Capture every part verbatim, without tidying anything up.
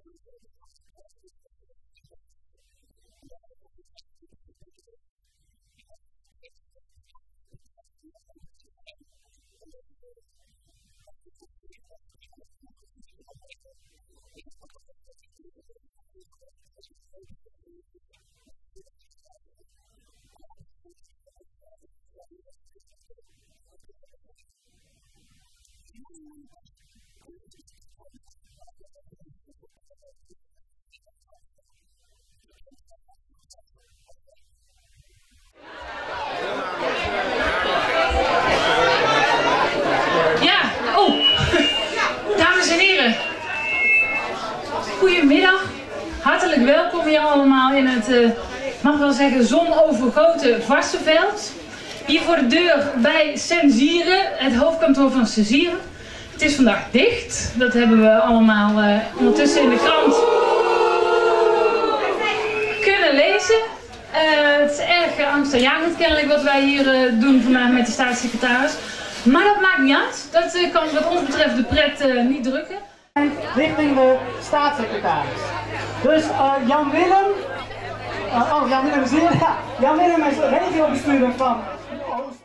Ja, oh, dames en heren, goedemiddag, hartelijk welkom hier allemaal in het, uh, mag wel zeggen, zonovergoten Varsseveld. Hier voor de deur bij Sensieren, het hoofdkantoor van Sensieren. Het is vandaag dicht, dat hebben we allemaal uh, ondertussen in de krant kunnen lezen. Uh, het is erg uh, angstaanjagend kennelijk wat wij hier uh, doen vandaag met de staatssecretaris. Maar dat maakt niet uit, dat uh, kan wat ons betreft de pret uh, niet drukken. Richting de staatssecretaris. Dus uh, Jan Willem, uh, oh Jan Willem is hier, ja. Jan Willem is regiobestuurder van Oost.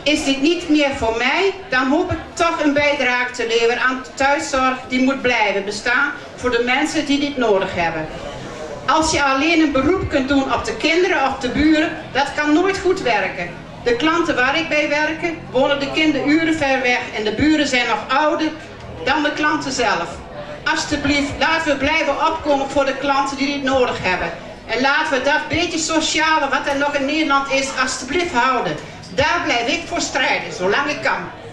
is dit niet meer voor mij, dan hoop ik toch een bijdrage te leveren aan de thuiszorg die moet blijven bestaan voor de mensen die dit nodig hebben. Als je alleen een beroep kunt doen op de kinderen of de buren, dat kan nooit goed werken. De klanten waar ik bij werk, wonen de kinderen uren ver weg en de buren zijn nog ouder dan de klanten zelf. Alsjeblieft, laten we blijven opkomen voor de klanten die dit nodig hebben. En laten we dat beetje sociale wat er nog in Nederland is, alsjeblieft houden. Daar blijf ik voor strijden, zolang ik kan.